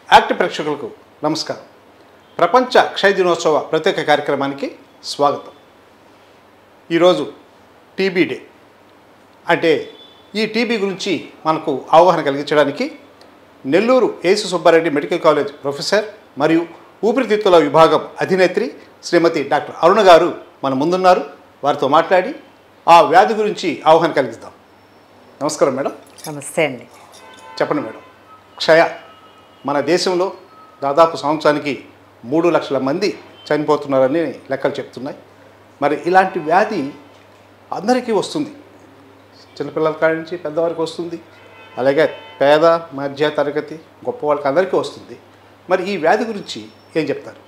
Act ప్రేక్షకులకు నమస్కారం. ప్రపంచ క్షయ దినోత్సవ ప్రత్యేక కార్యక్రమానికి స్వాగతం. ఈరోజు టీబీ డే. అంటే ఈ టీబీ గురించి మనకు అవగాహన కలిగించడానికి Nellore AC Subbareddy medical college professor మరియు ఊపిరితిత్తుల విభాగం అధినేత్రి శ్రీమతి డాక్టర్ అరుణ గారు మన ముందున్నారు. వారితో మాట్లాడి ఆ వ్యాధి గురించి అవగాహన కలిగిద్దాం. నమస్కారం మేడం. నమస్తే అండి. చెప్పండి మేడం, క్షయ మన దేశంలో దాదాపు సంవత్సరానికి 3 లక్షల మంది చనిపోతున్నారని లెక్కలు చెప్తున్నాయి. మరి ఇలాంటి వ్యాధి అందరికీ వస్తుంది, చిన్నపిల్లల కాడి నుంచి పెద్దవారికి వస్తుంది, అలాగే పేద మధ్య తరగతి గొప్ప వాళ్ళకి అందరికీ వస్తుంది. మరి ఈ వ్యాధి గురించి ఏం చెప్తారు?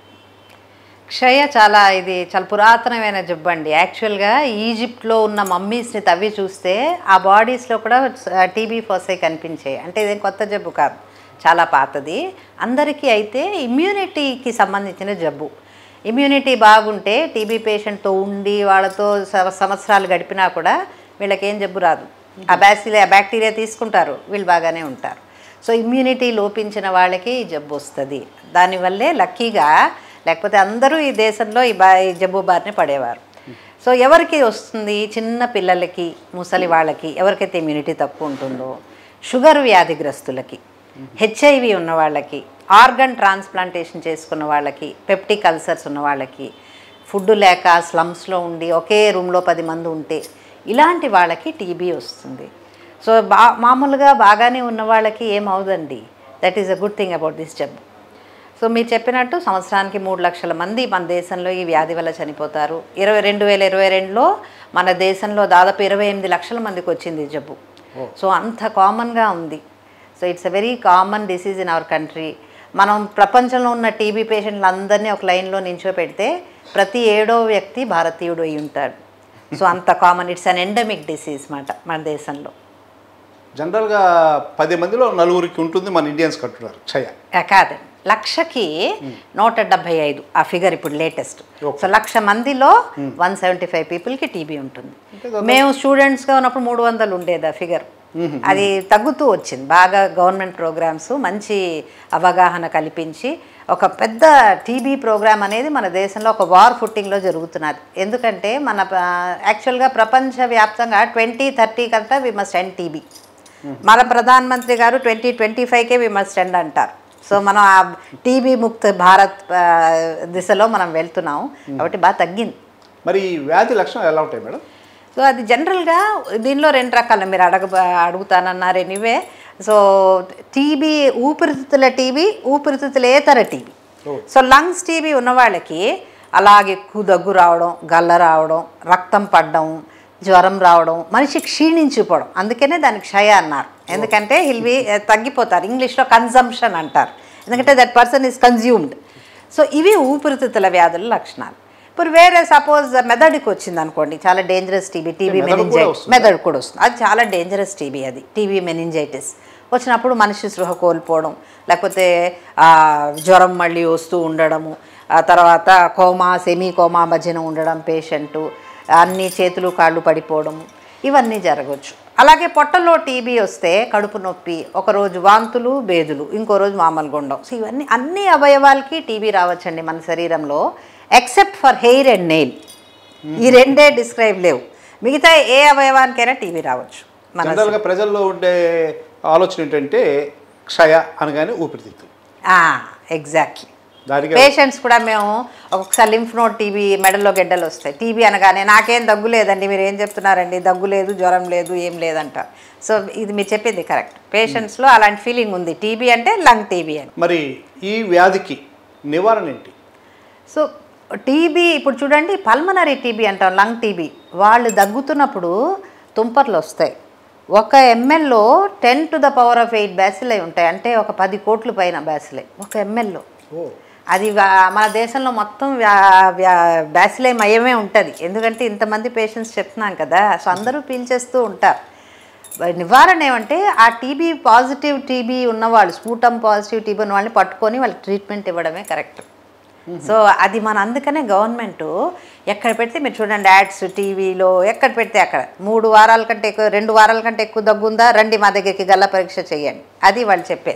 క్షయ ఇది చాలా పురాతనమైన జబ్బు అండి. యాక్చువల్గా ఈజిప్ట్లో ఉన్న మమ్మీస్ని తవ్వి చూస్తే ఆ బాడీస్లో కూడా టీబీ ఫోసై కనిపించాయి. అంటే ఇదేం కొత్త జబ్బు కాదు, చాలా పాతది. అందరికీ అయితే ఇమ్యూనిటీకి సంబంధించిన జబ్బు. ఇమ్యూనిటీ బాగుంటే టీబీ పేషెంట్తో ఉండి వాళ్ళతో సంవత్సరాలు గడిపినా కూడా వీళ్ళకేం జబ్బు రాదు. ఆ బ్యాక్టీరియా తీసుకుంటారు, వీళ్ళు బాగానే ఉంటారు. సో ఇమ్యూనిటీ లోపించిన వాళ్ళకి ఈ జబ్బు వస్తుంది. దానివల్లే లక్కీగా, లేకపోతే అందరూ ఈ దేశంలో ఈ జబ్బు బారిన పడేవారు. సో ఎవరికి వస్తుంది? చిన్న పిల్లలకి, ముసలి వాళ్ళకి, ఎవరికైతే ఇమ్యూనిటీ తక్కువ ఉంటుందో, షుగర్ వ్యాధిగ్రస్తులకి, హెచ్ఐవి ఉన్న వాళ్ళకి, ఆర్గన్ ట్రాన్స్ప్లాంటేషన్ చేసుకున్న వాళ్ళకి, పెప్టిక్ అల్సర్స్ ఉన్న వాళ్ళకి, ఫుడ్ లేక స్లమ్స్లో ఉండి ఒకే రూమ్లో 10 మంది ఉంటే ఇలాంటి వాళ్ళకి టీబీ వస్తుంది. సో మామూలుగా బాగానే ఉన్న వాళ్ళకి ఏమవుదండి. That is a good thing about this జబ్బు. సో మీరు చెప్పినట్టు సంవత్సరానికి 3 లక్షల మంది మన దేశంలో ఈ వ్యాధి వల్ల చనిపోతారు. 2022లో మన దేశంలో దాదాపు 28 లక్షల మందికి వచ్చింది ఈ జబ్బు. సో అంత కామన్గా ఉంది. So it's a very common disease in our country. మనం ప్రపంచంలో ఉన్న టీబీ పేషెంట్లు అందరినీ ఒక లైన్లో నించోపెడితే ప్రతి 7వ వ్యక్తి భారతీయుడు అయి ఉంటాడు. సో అంత common, it's an endemic disease మన దేశంలో. జనరల్గా 10 మందిలో 4కి ఉంటుంది మన ఇండియన్స్ కంటున్నారు క్షయ. కాదండి, 1,00,000కి 175 ఆ ఫిగర్ ఇప్పుడు లేటెస్ట్. సో 1,00,000 మందిలో 175 పీపుల్కి టీబీ ఉంటుంది. మేము స్టూడెంట్స్గా ఉన్నప్పుడు 300 ఉండేది ఆ ఫిగర్. అది తగ్గుతూ వచ్చింది. బాగా గవర్నమెంట్ ప్రోగ్రామ్స్ మంచి అవగాహన కల్పించి ఒక పెద్ద టీబీ ప్రోగ్రామ్ అనేది మన దేశంలో ఒక వార్ ఫుట్టింగ్లో జరుగుతున్నది. ఎందుకంటే మన యాక్చువల్గా ప్రపంచవ్యాప్తంగా 2030 కంతా వి మస్ట్ ఎండ్ టీబీ. మన ప్రధానమంత్రి గారు 2025కే వి మస్ట్ ఎండ్ అంటారు. సో మనం ఆ టీబీ ముక్త భారత్ దిశలో మనం వెళ్తున్నాం కాబట్టి బాగా తగ్గింది. మరి ఈ వ్యాధి లక్షణాలు ఎలా ఉంటాయి మేడం? సో అది జనరల్గా దీనిలో 2 రకాలు మీరు అడుగుతానన్నారు ఎనీవే. సో టీబీ ఊపిరితిత్తుల టీబీ, ఊపిరితిత్తులేతర టీబీ. సో లంగ్స్ టీబీ ఉన్న వాళ్ళకి అలాగే ఎక్కువ దగ్గు రావడం, గల్ల రావడం, రక్తం పడడం, జ్వరం రావడం, మనిషి క్షీణించిపోవడం. అందుకనే దానికి క్షయ అన్నారు. ఎందుకంటే హిల్వి తగ్గిపోతారు. ఇంగ్లీష్లో కన్జంప్షన్ అంటారు, ఎందుకంటే that person is consumed. So ఇవి ఊపిరితిత్తుల వ్యాధుల లక్షణాలు. ఇప్పుడు వేరే సపోజ్ మెదడుకి వచ్చింది అనుకోండి, చాలా డేంజరస్ టీబీ మెనింజైటిస్. మెదడు కూడా వస్తుంది, అది చాలా డేంజరస్ టీబీ. అది టీబీ మెనింజైటిస్ వచ్చినప్పుడు మనిషి స్పృహ కోల్పోవడం, లేకపోతే జ్వరం మళ్ళీ వస్తూ ఉండడము, ఆ తర్వాత కోమా, సెమీ కోమా మధ్యన ఉండడం పేషెంటు, అన్ని చేతులు కాళ్ళు పడిపోవడం, ఇవన్నీ జరగవచ్చు. అలాగే పొట్టలో టీబీ వస్తే కడుపు నొప్పి, ఒకరోజు వాంతులు బేదులు, ఇంకో రోజు మామూలుగా ఉండవు. సో ఇవన్నీ అన్ని అవయవాలకి టీబీ రావచ్చండి మన శరీరంలో, except for hair and nail. ఈ 2 డిస్క్రైబ్ లేవు. మిగతా ఏ అవయవానికైనా టీబీ రావచ్చు. జనరల్గా ప్రజల్లో ఉండే ఆలోచన ఏంటంటే క్షయ అనగానే ఊపిరితిత్తులు. ఎగ్జాక్ట్లీ. పేషెంట్స్ కూడా మేము ఒక్కొక్కసారి లింఫ్ నోడ్ టీబీ, మెడలో గెడ్డలు వస్తాయి. టీబీ అనగానే నాకేం దగ్గు లేదండి, మీరు ఏం చెప్తున్నారండి, దగ్గు లేదు, జ్వరం లేదు, ఏం లేదంట. సో ఇది మీరు చెప్పింది కరెక్ట్. పేషెంట్స్లో అలాంటి ఫీలింగ్ ఉంది, టీబీ అంటే లంగ్ టీబీ అని. మరి ఈ వ్యాధికి నివారణ ఏంటి? సో టీబీ ఇప్పుడు చూడండి, పల్మనరీ టీబీ అంటాం, లంగ్ టీబీ. వాళ్ళు దగ్గుతున్నప్పుడు తుంపర్లు వస్తాయి. 1 mlలో 10⁸ బ్యాసిలై ఉంటాయి. అంటే ఒక 10 కోట్ల పైన బ్యాసిలై 1 mlలో. అది మన దేశంలో మొత్తం బ్యాసిలై మయమే ఉంటుంది. ఎందుకంటే ఇంతమంది పేషెంట్స్ చెప్తున్నాం కదా, సో అందరూ పీల్చేస్తూ ఉంటారు. నివారణ ఏమంటే ఆ టీబీ పాజిటివ్ టీబీ ఉన్నవాళ్ళు, స్ఫూటం పాజిటివ్ టీబీ ఉన్న వాళ్ళని పట్టుకొని వాళ్ళకి ట్రీట్మెంట్ ఇవ్వడమే కరెక్ట్. సో అది మన అందుకనే గవర్నమెంట్ ఎక్కడ పెడితే మీరు చూడండి, యాడ్స్ టీవీలో ఎక్కడ పెడితే అక్కడ 3 వారాల కంటే ఎక్కువ, 2 వారాల కంటే ఎక్కువ దగ్గుందా రండి మా దగ్గరికి, గల్ల పరీక్ష చేయండి, అది వాళ్ళు చెప్పేది.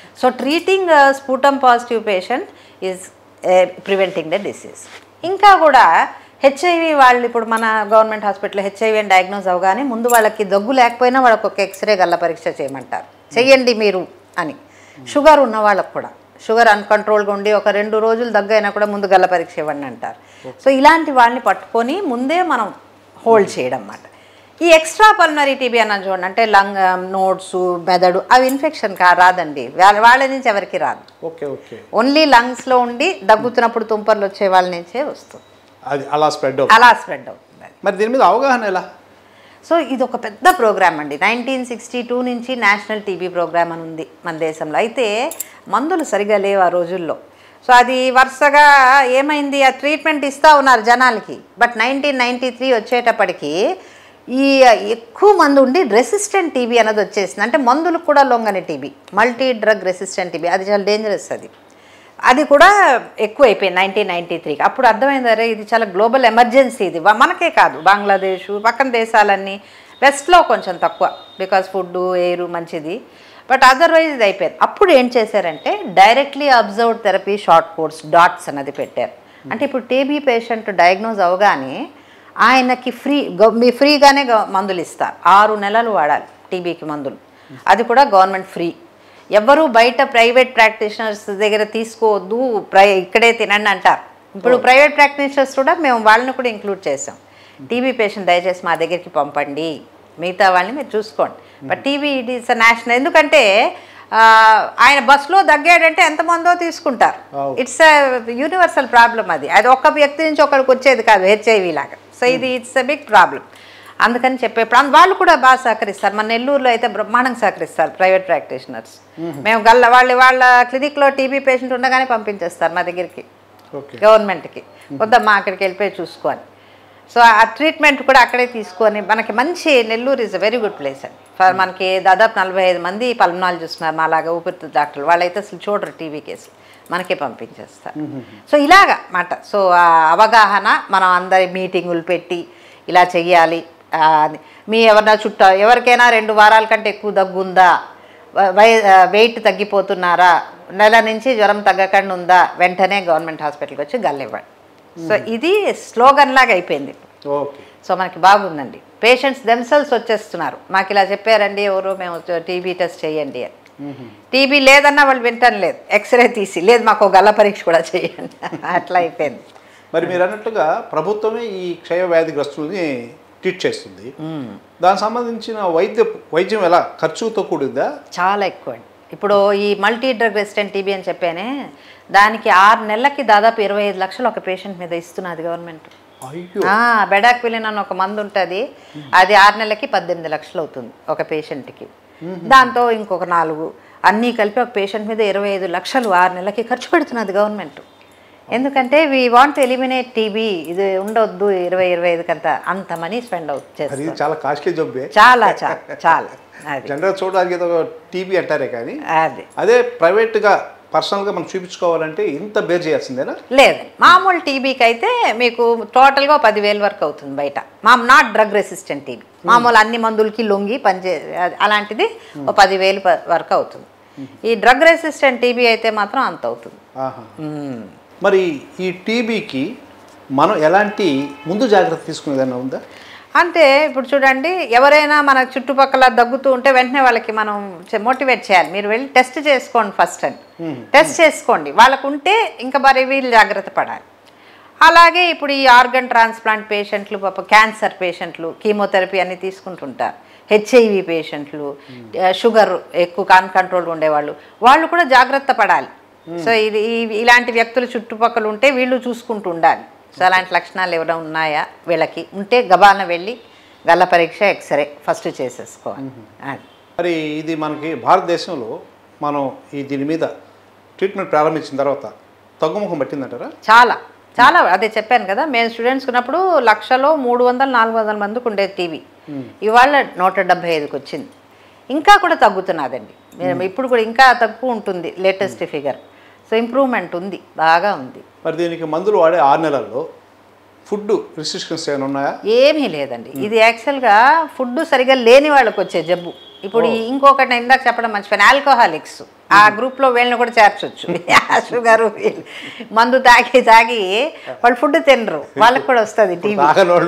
So treating sputum positive patient is preventing the disease. ఇంకా కూడా హెచ్ఐవి వాళ్ళు ఇప్పుడు మన గవర్నమెంట్ హాస్పిటల్లో హెచ్ఐవి అని డయాగ్నోజ్ అవగానే ముందు వాళ్ళకి దగ్గు లేకపోయినా వాళ్ళకి ఒక ఎక్స్రే గల్ల పరీక్ష చేయమంటారు, చెయ్యండి మీరు అని. షుగర్ ఉన్న వాళ్ళకు కూడా, షుగర్ అన్కంట్రోల్గా ఉండి ఒక 2 రోజులు దగ్గు అయినా కూడా ముందు గల్ల పరీక్ష ఇవ్వండి అంటారు. సో ఇలాంటి వాళ్ళని పట్టుకొని ముందే మనం హోల్డ్ చేయడం అన్నమాట. ఈ ఎక్స్ట్రా పల్మనరీ టీబీ అన్న చూడండి, అంటే లంగ్, నోట్స్, మెదడు, అవి ఇన్ఫెక్షన్ రాదండి, వాళ్ళ నుంచి ఎవరికి రాదు. ఓకే ఓకే, ఓన్లీ లంగ్స్లో ఉండి దగ్గుతున్నప్పుడు తుంపర్లు వచ్చే వాళ్ళ నుంచే వస్తుంది, అది అలా స్ప్రెడ్ అవుతుంది. మరి దీని మీద అవగాహన ఎలా? సో ఇది ఒక పెద్ద ప్రోగ్రామ్ అండి. 1962 నుంచి నేషనల్ టీబీ ప్రోగ్రామ్ అని ఉంది మన దేశంలో. అయితే మందులు సరిగా లేవు ఆ రోజుల్లో. సో అది వరుసగా ఏమైంది, ఆ ట్రీట్మెంట్ ఇస్తూ ఉన్నారు జనాలకి. బట్ 1993 వచ్చేటప్పటికి ఈ ఎక్కువ మంది ఉండి రెసిస్టెంట్ టీబీ అనేది వచ్చేసింది. అంటే మందులకు కూడా లొంగని TB, multi drug resistant TB, అది చాలా డేంజరస్. అది కూడా ఎక్కువ అయిపోయింది 1993కి. అప్పుడు అర్థమైందరే ఇది చాలా గ్లోబల్ ఎమర్జెన్సీ, ఇది మనకే కాదు, బంగ్లాదేశ్ పక్కన దేశాలన్నీ, వెస్ట్లో కొంచెం తక్కువ బికాజ్ ఫుడ్ ఎయిర్ మంచిది, బట్ అదర్వైజ్ ఇది అయిపోయింది. అప్పుడు ఏం చేశారంటే directly observed therapy short course DOTS అన్నది పెట్టారు. అంటే ఇప్పుడు టీబీ పేషెంట్ డయాగ్నోజ్ అవగానే ఆయనకి ఫ్రీగానే మందులు ఇస్తారు. 6 నెలలు వాడాలి టీబీకి మందులు, అది కూడా గవర్నమెంట్ ఫ్రీ. ఎవరు బయట ప్రైవేట్ ప్రాక్టీషనర్స్ దగ్గర తీసుకోవద్దు, ఇక్కడే తినండి అంటారు. ఇప్పుడు ప్రైవేట్ ప్రాక్టీషనర్స్ కూడా మేము వాళ్ళని కూడా ఇంక్లూడ్ చేసాం. టీబీ పేషెంట్ దయచేసి మా దగ్గరికి పంపండి, మిగతా వాళ్ళని మీరు చూసుకోండి. But TB it is national, ఎందుకంటే ఆయన బస్సులో దగ్గాడంటే ఎంతమందో తీసుకుంటారు. ఇట్స్ యూనివర్సల్ ప్రాబ్లం, అది ఒక్క వ్యక్తి నుంచి ఒకరికి వచ్చేది కాదు హెచ్ఐవి లాగా. సో ఇది ఇట్స్ ఎ బిగ్ ప్రాబ్లం. అందుకని చెప్పేప్పుడు వాళ్ళు కూడా బాగా సహకరిస్తారు. మన నెల్లూరులో అయితే బ్రహ్మాండంగా సహకరిస్తారు ప్రైవేట్ ప్రాక్టీషనర్స్. మేము వాళ్ళ క్లినిక్లో టీబీ పేషెంట్ ఉండగానే పంపించేస్తారు మా దగ్గరికి, గవర్నమెంట్కి, వద్దమ్మా అక్కడికి వెళ్ళిపోయి చూసుకొని. సో ఆ ట్రీట్మెంట్ కూడా అక్కడే తీసుకొని మనకి మంచి, Nellore is a very good place అండి. మనకి దాదాపు 45 మంది పల్మనాలజిస్ట్ చూస్తున్నారు మా లాగా ఊపిరితిత్తుల డాక్టర్లు. వాళ్ళైతే అసలు చూడరు టీబీ కేసులు, మనకే పంపించేస్తారు. సో ఇలాగా మాట. సో ఆ అవగాహన, మనం అందరి మీటింగులు పెట్టి ఇలా చెయ్యాలి. మీ ఎవరికైనా 2 వారాల కంటే ఎక్కువ దగ్గుందా, వెయిట్ తగ్గిపోతున్నారా, నెల నుంచి జ్వరం తగ్గకుండా ఉందా, వెంటనే గవర్నమెంట్ హాస్పిటల్కి వచ్చి గల్లివ్వండి. సో ఇది స్లోగన్ లాగా అయిపోయింది. సో మనకి బాగుందండి. పేషెంట్స్ దెమ్సెల్స్ వచ్చేస్తున్నారు, మాకు ఇలా చెప్పారండి ఎవరు, మేము టీబీ టెస్ట్ చేయండి అని. టీబీ లేదన్నా వాళ్ళు వింటం లేదు, ఎక్స్రే తీసి లేదు మాకు గల్ల పరీక్ష కూడా చేయండి, అట్లా అయిపోయింది. మరి మీరు అన్నట్టుగా ప్రభుత్వమే ఈ క్షయ వ్యాధిగ్రస్తుల్ని ట్రీట్ చేస్తుంది. దానికి సంబంధించిన వైద్యం ఎలా ఖర్చుతో కూడిందా? చాలా ఎక్కువ అండి. ఇప్పుడు ఈ మల్టీ డ్రగ్ రెసిస్టెంట్ టీబీ అని చెప్పానే, దానికి 6 నెలలకి దాదాపు 25 లక్షలు ఒక పేషెంట్ మీద ఇస్తున్నది గవర్నమెంట్. బెడాక్విలిన్ అని ఒక మందు ఉంటుంది, అది 6 నెలలకి 18 లక్షలు అవుతుంది ఒక పేషెంట్కి. దాంతో ఇంకొక 4 అన్నీ కలిపి ఒక పేషెంట్ మీద 25 లక్షలు 6 నెలలకి ఖర్చు పెడుతున్నది గవర్నమెంట్. ఎందుకంటే we want to eliminate TB, ఇది ఉండొద్దు 20-25 కంతా, అంత మనీ స్పెండ్ అవుతుంది. చాలా కాస్ట్లీ జబ్బే, చాలా చాలా చాలా. జనరల్ చూడడానికి ఏదో టీబీ అంటారే కానీ అదే ప్రైవేట్గా పర్సనల్గా మనం చూపించుకోవాలంటే ఇంత బేర్ చేయాల్సిందేనా? లేదు, మామూలు టీబీకి అయితే మీకు టోటల్గా 10,000 వరకు అవుతుంది బయట. నాట్ డ్రగ్ రెసిస్టెంట్ టీబీ, మామూలు అన్ని మందులకి లొంగి అలాంటిది 10,000 వరకు అవుతుంది. ఈ డ్రగ్ రెసిస్టెంట్ టీబీ అయితే మాత్రం అంత అవుతుంది. మరి ఈ టీబీకి మనం ఎలాంటి ముందు జాగ్రత్త తీసుకునేదన్నా ఉందా? అంటే ఇప్పుడు చూడండి, ఎవరైనా మన చుట్టుపక్కల దగ్గుతూ ఉంటే వెంటనే వాళ్ళకి మనం మోటివేట్ చేయాలి, మీరు వెళ్ళి టెస్ట్ చేసుకోండి ఫస్ట్ అని. టెస్ట్ చేసుకోండి, వాళ్ళకు ఉంటే ఇంకా మరి వీళ్ళు జాగ్రత్త పడాలి. అలాగే ఇప్పుడు ఈ ఆర్గన్ ట్రాన్స్ప్లాంట్ పేషెంట్లు, క్యాన్సర్ పేషెంట్లు కీమోథెరపీ అన్నీ తీసుకుంటుంటారు. హెచ్ఐవి పేషెంట్లు, షుగర్ ఎక్కువ అన్కంట్రోల్ ఉండేవాళ్ళు, వాళ్ళు కూడా జాగ్రత్త పడాలి. సో ఇది ఇలాంటి వ్యక్తులు చుట్టుపక్కల ఉంటే వీళ్ళు చూసుకుంటూ ఉండాలి. సో అలాంటి లక్షణాలు ఏమైనా ఉన్నాయా వీళ్ళకి, ఉంటే గబాలన వెళ్ళి గల్ల పరీక్ష, ఎక్స్రే ఫస్ట్ చేసేసుకోవాలి. మరి ఇది మనకి భారతదేశంలో మనం దీని మీద ట్రీట్మెంట్ ప్రారంభించిన తర్వాత తగ్గుముఖం పట్టిందంటారా? చాలా చాలా, అదే చెప్పాను కదా, మేము స్టూడెంట్స్ ఉన్నప్పుడు లక్షలో 300-400 మందికి ఉండేది టీవీ, ఇవాళ 175కి వచ్చింది. ఇంకా కూడా తగ్గుతున్నదండి, ఇప్పుడు కూడా ఇంకా తక్కువ ఉంటుంది లేటెస్ట్ ఫిగర్. సో ఇంప్రూవ్మెంట్ ఉంది, బాగా ఉంది. మరి దీనికి మందులు వాడే 6 నెలల్లో ఫుడ్ రిస్ట్రిక్షన్స్ ఏమైనా ఉన్నాయా? ఏమీ లేదండి. ఇది యాక్చువల్గా ఫుడ్ సరిగా లేని వాళ్ళకి వచ్చే జబ్బు. ఇప్పుడు ఇంకొకటి నేను ఇందాక చెప్పడం మర్చిపోయాను, ఆల్కహాలిక్స్. ఆ గ్రూప్లో వీళ్ళని కూడా చేర్చొచ్చు. షుగరు మందు తాగి వాళ్ళు ఫుడ్ తినరు, వాళ్ళకి కూడా వస్తుంది టీవీ.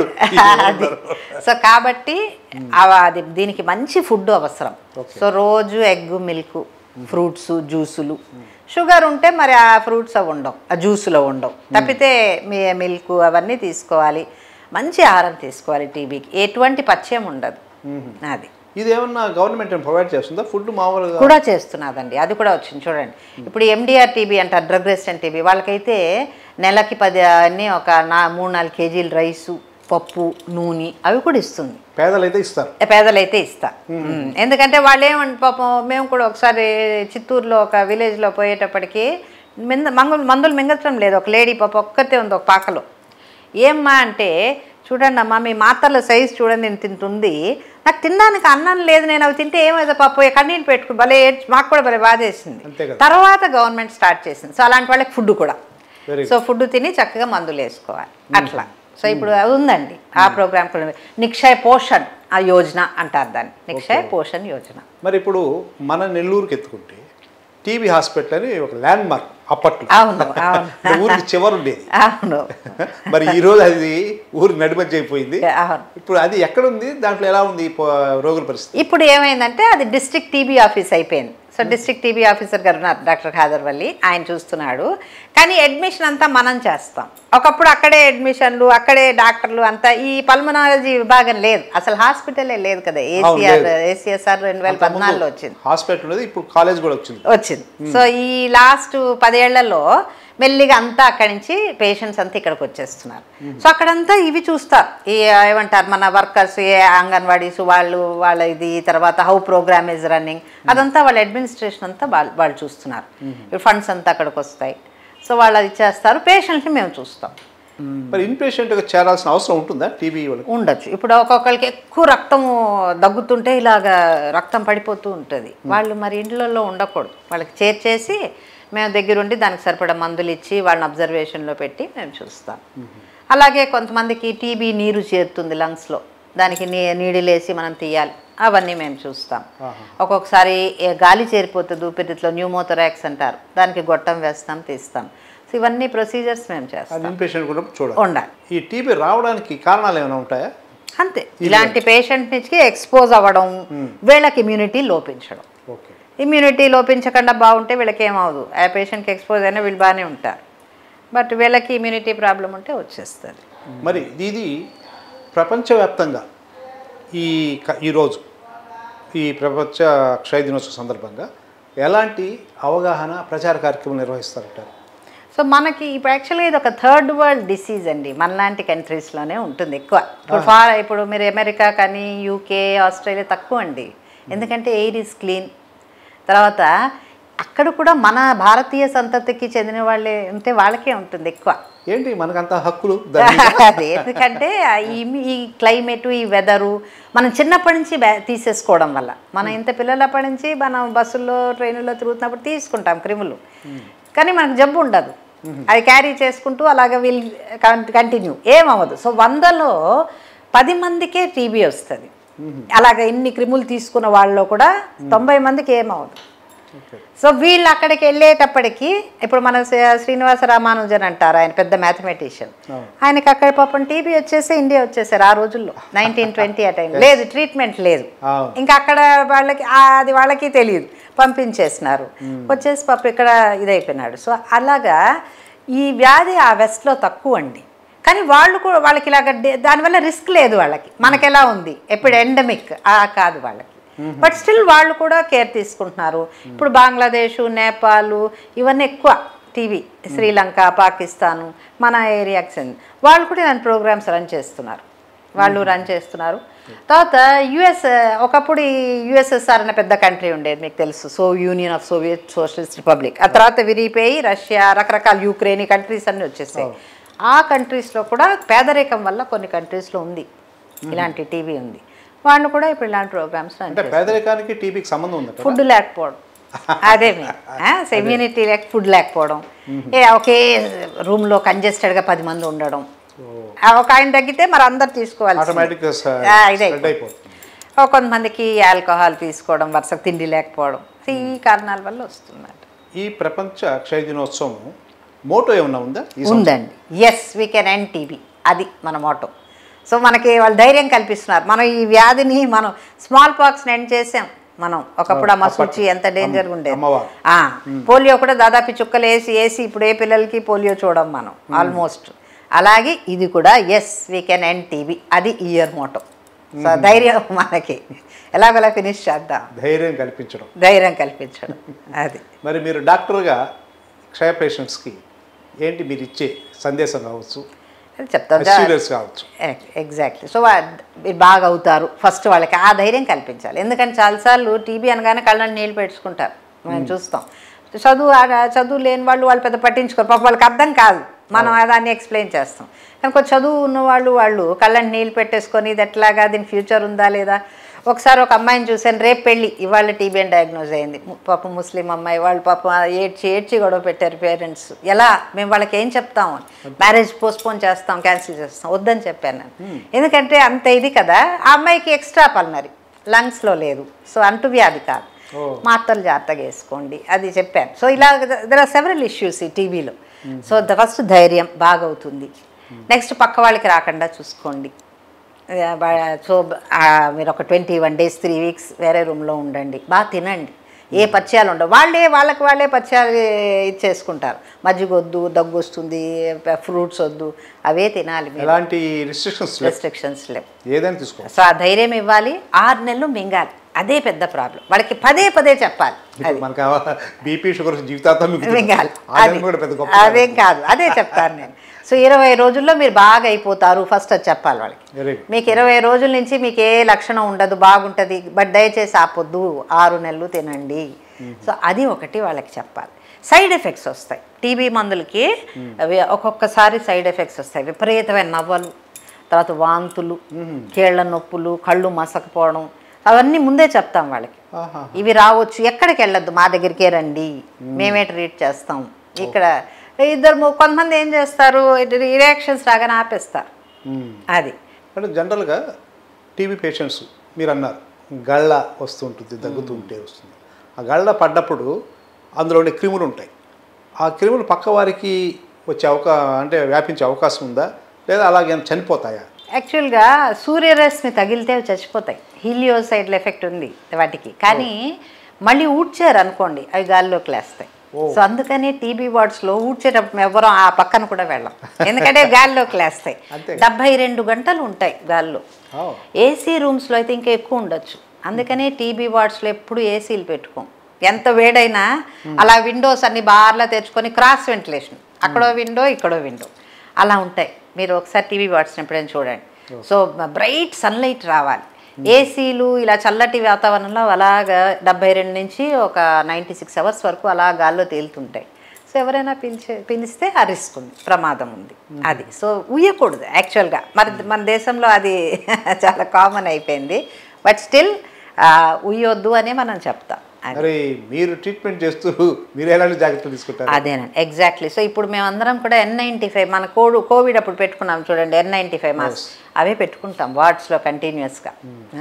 అది సో కాబట్టి అది దీనికి మంచి ఫుడ్ అవసరం. సో రోజు ఎగ్, మిల్క్, ఫ్రూట్స్, జ్యూసులు. షుగర్ ఉంటే మరి ఆ ఫ్రూట్స్ అవి ఉండవు, ఆ జ్యూసులో ఉండవు. తప్పితే మిల్క్ అవన్నీ తీసుకోవాలి, మంచి ఆహారం తీసుకోవాలి. టీబీకి ఎటువంటి పథ్యం ఉండదు. అది ఇది ఏమన్నా గవర్నమెంట్ ప్రొవైడ్ చేస్తుందా ఫుడ్? మామూలుగా కూడా చేస్తున్నదండి, అది కూడా వచ్చింది చూడండి. ఇప్పుడు ఎండిఆర్ టీబీ అంటారు, డ్రగ్ రెసిస్టెంట్ టీబీ. వాళ్ళకైతే నెలకి 10 అన్నీ ఒక 3-4 కేజీలు రైసు, పప్పు, నూనె అవి కూడా ఇస్తుంది. పేదలైతే ఇస్తారు. ఎందుకంటే వాళ్ళు ఏమంటే పాపం, మేము కూడా ఒకసారి చిత్తూరులో ఒక విలేజ్లో పోయేటప్పటికి మందులు మింగటం లేదు. ఒక లేడీ పాప ఒక్కతే ఉంది ఒక పాకలో. ఏమ్మా అంటే, చూడండి అమ్మా మీ మాత్రల సైజు చూడండి నేను తింటుంది, నాకు తినడానికి అన్నం లేదు, నేను అవి తింటే ఏమైతే పాప కన్నీళ్ళు పెట్టుకుని భలే మాకు కూడా భలే బాధేసింది. తర్వాత గవర్నమెంట్ స్టార్ట్ చేసింది. సో అలాంటి వాళ్ళకి ఫుడ్ కూడా, సో ఫుడ్ తిని చక్కగా మందులు వేసుకోవాలి అట్లా. సో ఇప్పుడు అది ఉందండి ఆ ప్రోగ్రామ్ కూడా, నిక్షయ్ పోషణ్ ఆ యోజన అంటారు దాన్ని, నిక్షయ్ పోషణ్ యోజన. మరి ఇప్పుడు మన నెల్లూరుకి ఎత్తుకుంటే టీబీ హాస్పిటల్ అని ఒక ల్యాండ్ మార్క్ అప్పట్లో. అవును ఊరికి చివరు ఉండేది. అవును. మరి ఈ రోజు అది ఊరికి నడిమధ్య అయిపోయింది. అవును. ఇప్పుడు అది ఎక్కడ ఉంది, దాంట్లో ఎలా ఉంది రోగుల పరిస్థితి? ఇప్పుడు ఏమైందంటే అది డిస్ట్రిక్ట్ టీబీ ఆఫీస్ అయిపోయింది. సో డిస్ట్రిక్ట్ టీబీ ఆఫీసర్ గారు ఉన్నారు, డాక్టర్ ఖాదర్ వల్లి, ఆయన చూస్తున్నాడు. కానీ అడ్మిషన్ అంతా మనం చేస్తాం. ఒకప్పుడు అక్కడే అడ్మిషన్లు, అక్కడే డాక్టర్లు అంతా. ఈ పల్మనాలజీ విభాగం లేదు, అసలు హాస్పిటలే లేదు కదా. ఏసీఎస్ఆర్ 2014లో వచ్చింది హాస్పిటల్, ఇప్పుడు కాలేజ్ కూడా వచ్చింది. సో ఈ లాస్ట్ 10 ఏళ్లలో మెల్లిగా అంతా అక్కడి నుంచి పేషెంట్స్ అంతా ఇక్కడికి వచ్చేస్తున్నారు. సో అక్కడంతా ఇవి చూస్తారు, ఈ ఏమంటారు మన వర్కర్స్, ఏ అంగన్వాడీస్ వాళ్ళ ఇది, తర్వాత హౌ ప్రోగ్రామ్ ఇస్ రన్నింగ్, అదంతా వాళ్ళ అడ్మినిస్ట్రేషన్ అంతా వాళ్ళు చూస్తున్నారు. ఫండ్స్ అంతా అక్కడికి వస్తాయి. సో వాళ్ళు అది చేస్తారు, పేషెంట్ని మేము చూస్తాం. మరి ఇన్ పేషెంట్గా చేరాల్సిన అవసరం ఉంటుందా టీబీ వాళ్ళకి? ఉండొచ్చు. ఇప్పుడు ఒక్కొక్కరికి ఎక్కువ రక్తం దగ్గుతుంటే ఇలాగా రక్తం పడిపోతూ ఉంటుంది, వాళ్ళు మరి ఇండ్లలో ఉండకూడదు. వాళ్ళకి చేర్చేసి మేము దగ్గరుండి దానికి సరిపడా మందులు ఇచ్చి వాళ్ళని అబ్జర్వేషన్లో పెట్టి మేము చూస్తాం. అలాగే కొంతమందికి టీబీ నీరు చేరుతుంది లంగ్స్లో, దానికి నీడిలేసి మనం తీయాలి, అవన్నీ మేము చూస్తాం. ఒక్కొక్కసారి గాలి చేరిపోతుంది ఊపిరితిత్తులో, న్యూమోథొరాక్స్ అంటారు, దానికి గొట్టం వేస్తాం, తీస్తాం. సో ఇవన్నీ ప్రొసీజర్స్ మేము చేస్తాం. ఉండాలి. ఈ టీబీ రావడానికి కారణాలు ఏమైనా ఉంటాయా? అంతే, ఇలాంటి పేషెంట్ నుంచి ఎక్స్పోజ్ అవ్వడం, వీళ్ళకి ఇమ్యూనిటీ లోపించడం. ఇమ్యూనిటీ లోపించకుండా బాగుంటే వీళ్ళకి ఏమవుదు, ఆ పేషెంట్కి ఎక్స్పోజ్ అయినా వీళ్ళు బాగానే ఉంటారు. బట్ వీళ్ళకి ఇమ్యూనిటీ ప్రాబ్లం ఉంటే వచ్చేస్తుంది. మరి ఇది ప్రపంచవ్యాప్తంగా ఈరోజు ఈ ప్రపంచ క్షయ దినోత్సవం సందర్భంగా ఎలాంటి అవగాహన ప్రచార కార్యక్రమం నిర్వహిస్తారంటారు? సో మనకి ఇప్పుడు యాక్చువల్గా ఇది ఒక థర్డ్ వరల్డ్ డిసీజ్ అండి, మనలాంటి కంట్రీస్లోనే ఉంటుంది ఎక్కువ. ఇప్పుడు మీరు అమెరికా కానీ యూకే, ఆస్ట్రేలియా తక్కువ అండి, ఎందుకంటే ఎయిర్ ఈజ్ క్లీన్. తర్వాత అక్కడ కూడా మన భారతీయ సంతతికి చెందిన వాళ్ళే ఉంటే వాళ్ళకే ఉంటుంది ఎక్కువ. ఏంటి మనకంత హక్కులు? అదే, ఎందుకంటే ఈ క్లైమేటు, ఈ వెదరు మనం చిన్నప్పటి నుంచి తీసేసుకోవడం వల్ల, మనం ఇంత పిల్లలప్పటి నుంచి మనం బస్సుల్లో ట్రైన్లో తిరుగుతున్నప్పుడు తీసుకుంటాం క్రిములు, కానీ మనకు జబ్బు ఉండదు. అది క్యారీ చేసుకుంటూ అలాగే వీళ్ళు కంటిన్యూ ఏమవ్వదు. సో 100లో 10 మందికే టీబీ వస్తుంది. అలాగే ఇన్ని క్రిములు తీసుకున్న వాళ్ళలో కూడా 90 మందికి ఏమవ్వదు. సో వీళ్ళు అక్కడికి వెళ్ళేటప్పటికి, ఇప్పుడు మన శ్రీనివాస రామానుజన్ అంటారు, ఆయన పెద్ద మ్యాథమెటిషియన్, ఆయనకి అక్కడ పాపం టీబీ వచ్చేసి ఇండియా వచ్చేసారు ఆ రోజుల్లో, 1920 ఆ టైం లేదు, ట్రీట్మెంట్ లేదు. ఇంకా అక్కడ వాళ్ళకి అది వాళ్ళకి తెలియదు, పంపించేసినారు. వచ్చేసి పాపం ఇక్కడ ఇదైపోయినాడు. సో అలాగా ఈ వ్యాధి ఆ వెస్ట్లో తక్కువ అండి, కానీ వాళ్ళు కూడా వాళ్ళకి ఇలాగ దానివల్ల రిస్క్ లేదు వాళ్ళకి. మనకి ఎలా ఉంది ఎప్పుడు ఎండమిక్ కాదు వాళ్ళకి, బట్ స్టిల్ వాళ్ళు కూడా కేర్ తీసుకుంటున్నారు. ఇప్పుడు బంగ్లాదేశ్, నేపాల్ ఇవన్నీ ఎక్కువ టీవీ, శ్రీలంక, పాకిస్తాను, మన ఏరియాకి వాళ్ళు కూడా ఇలాంటి ప్రోగ్రామ్స్ రన్ చేస్తున్నారు. తర్వాత యుఎస్, ఒకప్పుడు ఈ యుఎస్ఎస్ఆర్ అనే పెద్ద కంట్రీ ఉండేది మీకు తెలుసు, union of Soviet socialist republic. ఆ తర్వాత విరిగిపోయి రష్యా, రకరకాల యుక్రెయిన్ కంట్రీస్ అన్నీ వచ్చేసాయి. ఆ కంట్రీస్లో కూడా పేదరికం వల్ల కొన్ని కంట్రీస్లో ఉంది ఇలాంటి టీబీ ఉంది. వాళ్ళు కూడా ఇప్పుడు ఇలాంటి ప్రోగ్రామ్స్, పేదరికానికి టీబీకి సంబంధం ఉంది, ఫుడ్ లేకపోవడం, అదే ఇమ్యూనిటీ ఫుడ్ లేకపోవడం, ఒకే రూమ్లో కంజెస్టెడ్గా 10 మంది ఉండడం, ఒక ఆయన తగ్గితే మరి అందరు తీసుకోవాలి. ఆటోమేటిక్గా ఇదే అయిపోతుంది. కొంతమందికి ఆల్కహాల్ తీసుకోవడం, వరుసకు తిండి లేకపోవడం, ఈ కారణాల వల్ల వస్తుందంట. ఈ ప్రపంచ క్షయ దినోత్సవం మోటో ఏమన్నా ఉందా? ఉందండి. Yes we can end TB, అది మన మోటో. సో మనకి వాళ్ళు ధైర్యం కల్పిస్తున్నారు. మనం ఈ వ్యాధిని మనం స్మాల్ పాక్స్ని ఎండ్ చేసాం. మనం ఒకప్పుడు అమ్మ సూచి ఎంత డేంజర్గా ఉండేది. పోలియో కూడా దాదాపు చుక్కలు వేసి ఇప్పుడు ఏ పిల్లలకి పోలియో చూడం మనం ఆల్మోస్ట్. అలాగే ఇది కూడా yes we can end TB, అది ఇయర్ మోటో. సో ధైర్యం మనకి ఎలాగోలా ఫినిష్ చేద్దాం, ధైర్యం కల్పించడం అది. మరి మీరు డాక్టర్గా క్షయ పేషెంట్స్కి ఏంటి మీరు ఇచ్చే సందేశం కావచ్చు, చెప్తాను కావచ్చు? ఎగ్జాక్ట్లీ. సో మీరు బాగా అవుతారు, ఫస్ట్ వాళ్ళకి ఆ ధైర్యం కల్పించాలి. ఎందుకంటే చాలాసార్లు టీబీ అనగానే కళ్ళని నీళ్ళు పెట్టుకుంటారు, మనం చూస్తాం. చదువు లేని వాళ్ళు పెద్ద పట్టించుకోరు, పాపం వాళ్ళకి అర్థం కాదు, మనం దాన్ని ఎక్స్ప్లెయిన్ చేస్తాం. కానీ కొంచెం చదువు ఉన్న వాళ్ళు కళ్ళని నీళ్ళు పెట్టేసుకొని ఇది ఎట్లాగా, దీని ఫ్యూచర్ ఉందా లేదా. ఒకసారి ఒక అమ్మాయిని చూశాను, రేపు పెళ్ళి, ఇవాళ టీబీ అని డయాగ్నోజ్ అయింది. పాపం ముస్లిం అమ్మాయి, వాళ్ళు పాపం ఏడ్చి గొడవ పెట్టారు పేరెంట్స్. ఎలా మేము వాళ్ళకి ఏం చెప్తాము, మ్యారేజ్ పోస్ట్పోన్ చేస్తాం, క్యాన్సిల్ చేస్తాం, వద్దని చెప్పాను నేను. ఎందుకంటే అంత ఇది కదా. ఆ అమ్మాయికి ఎక్స్ట్రా పల్మరీ లంగ్స్లో లేదు, సో అంటువ్యాధి కాదు, మాత్రలు జాగ్రత్తగా వేసుకోండి, అది చెప్పాను. సో ఇలా దర్ ఆర్ సెవరల్ ఇష్యూస్ ఈ టీబీలో. సో ఫస్ట్ ధైర్యం బాగా అవుతుంది. నెక్స్ట్ పక్క వాళ్ళకి రాకుండా చూసుకోండి. సో మీరు ఒక 21 days 3 weeks వేరే రూమ్లో ఉండండి, బాగా తినండి, ఏ పరిచయాలు ఉండవు. వాళ్ళే పరిచయాలు ఇచ్చేసుకుంటారు. మజ్జిగ వద్దు, దగ్గు వస్తుంది, ఫ్రూట్స్ వద్దు, అవే తినాలి. ఎలాంటి రిస్ట్రిక్షన్స్ లేవు, ఏదైనా తీసుకో. సో ఆ ధైర్యం ఇవ్వాలి. 6 నెలలు మింగాలి, అదే పెద్ద ప్రాబ్లం. వాళ్ళకి పదే చెప్పాలి. బీపీ షుగర్ జీవితాంతం మింగాలి, అదేం కాదు, అదే చెప్తాను నేను. సో 20 రోజుల్లో మీరు బాగా అయిపోతారు, ఫస్ట్ అది చెప్పాలి వాళ్ళకి. మీకు 20 రోజుల నుంచి మీకు ఏ లక్షణం ఉండదు, బాగుంటుంది, బట్ దయచేసి ఆపొద్దు, 6 నెలలు తినండి. సో అది ఒకటి వాళ్ళకి చెప్పాలి. సైడ్ ఎఫెక్ట్స్ వస్తాయి టీబీ మందులకి, ఒక్కొక్కసారి సైడ్ ఎఫెక్ట్స్ వస్తాయి. విపరీతమైన నవ్వలు, తర్వాత వాంతులు, కీళ్ళ నొప్పులు, కళ్ళు మసకపోవడం, అవన్నీ ముందే చెప్తాం వాళ్ళకి. ఇవి రావచ్చు, ఎక్కడికి వెళ్ళొద్దు, మా దగ్గరికే రండి, మేమే ట్రీట్ చేస్తాం. ఇక్కడ కొంతమంది ఏం చేస్తారు, రియాక్షన్స్ రాగానే ఆపేస్తారు. అది అంటే జనరల్గా టీబీ పేషెంట్స్ మీరు అన్నారు గళ్ళ వస్తుంటుంది, దగ్గుతుంటే వస్తుంది. ఆ గళ్ళ పడ్డప్పుడు అందులో ఉండే క్రిములు ఉంటాయి. ఆ క్రిములు పక్క వారికి వచ్చే అంటే వ్యాపించే అవకాశం ఉందా, లేదా అలాగే చనిపోతాయా? యాక్చువల్గా సూర్యరశ్మి తగిలితే చచ్చిపోతాయి. హీలియోసైడ్ ఎఫెక్ట్ ఉంది వాటికి, కానీ మళ్ళీ ఊడ్చారు అనుకోండి అవి గాల్లోకి లేస్తాయి. సో అందుకని టీబీ వార్డ్స్లో ఊడ్చేటప్పుడు ఎవరో ఆ పక్కన కూడా వెళ్ళాం, ఎందుకంటే గాల్లోకి లేస్తాయి. 72 గంటలు ఉంటాయి గాల్లో. ఏసీ రూమ్స్లో అయితే ఇంకా ఎక్కువ ఉండొచ్చు. అందుకనే టీబీ వార్డ్స్లో ఎప్పుడు ఏసీలు పెట్టుకోం. ఎంత వేడైనా అలా విండోస్ అన్ని బార్లా తెచ్చుకొని క్రాస్ వెంటిలేషన్, అక్కడో విండో ఇక్కడో విండో అలా ఉంటాయి. మీరు ఒకసారి టీబీ వార్డ్స్ని ఎప్పుడైనా చూడండి. సో బ్రైట్ సన్లైట్ రావాలి. ఏసీలు ఇలా చల్లటి వాతావరణంలో అలాగా 72 నుంచి ఒక 96 hours వరకు అలా గాల్లో తేలుతుంటాయి. సో ఎవరైనా పిలిస్తే ఆ రిస్క్ ఉంది, ప్రమాదం ఉంది. అది సో ఉయ్యకూడదు యాక్చువల్గా. మన దేశంలో అది చాలా కామన్ అయిపోయింది, బట్ స్టిల్ ఉయ్యొద్దు అనే మనం చెప్తాం. అరే మీరు ట్రీట్మెంట్ చేస్తూ మీరు ఎలాంటి జాగ్రత్తలు తీసుకుంటారు? అదేనండి, ఎగ్జాక్ట్లీ. సో ఇప్పుడు మేమందరం కూడా N95 మన కోవిడ్ అప్పుడు పెట్టుకున్నాం చూడండి, N95 మాస్క్ అవే పెట్టుకుంటాం వార్డ్స్లో కంటిన్యూస్గా.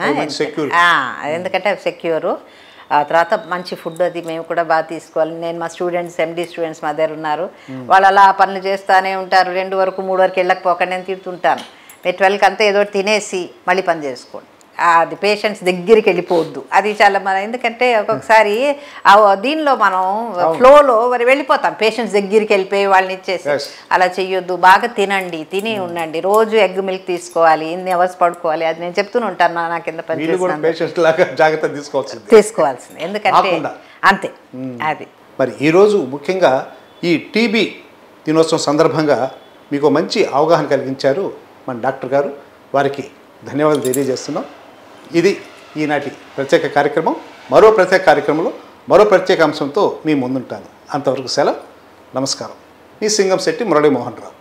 ఎందుకంటే అవి సెక్యూరు. తర్వాత మంచి ఫుడ్ అది మేము కూడా బాగా తీసుకోవాలి. నేను మా స్టూడెంట్స్ MD స్టూడెంట్స్ మా దగ్గర ఉన్నారు, వాళ్ళు అలా పనులు చేస్తూనే ఉంటారు. 2 వరకు 3 వరకు వెళ్ళకపోకండి నేను తిడుతుంటాను. మీరు 12కి అంతా ఏదో తినేసి మళ్ళీ పని చేసుకోండి, అది పేషెంట్స్ దగ్గరికి వెళ్ళిపోవద్దు. అది చాలా ఎందుకంటే ఒక్కొక్కసారి దీనిలో మనం ఫ్లోలో మరి వెళ్ళిపోతాం, పేషెంట్స్ దగ్గరికి వెళ్ళిపోయి వాళ్ళని ఇచ్చేసి అలా చెయ్యొద్దు. బాగా తినండి, తిని ఉండండి, రోజు ఎగ్ మిల్క్ తీసుకోవాలి, ఇన్ని అవర్స్ పడుకోవాలి. అది నేను చెప్తూనే ఉంటాను, నా కింద పని తీసుకోవాల్సింది, ఎందుకంటే అంతే. అది మరి ఈరోజు ముఖ్యంగా ఈ టీబీ దినోత్సవం సందర్భంగా మీకు మంచి అవగాహన కలిగించారు మన డాక్టర్ గారు, వారికి ధన్యవాదాలు తెలియజేస్తున్నాం. ఇది ఈనాటి ప్రత్యేక కార్యక్రమం. మరో ప్రత్యేక కార్యక్రమంలో మరో ప్రత్యేక అంశంతో మీ ముందుంటాను. అంతవరకు సెలవు, నమస్కారం. మీ సింగంశెట్టి మురళీ మోహన్ రావు.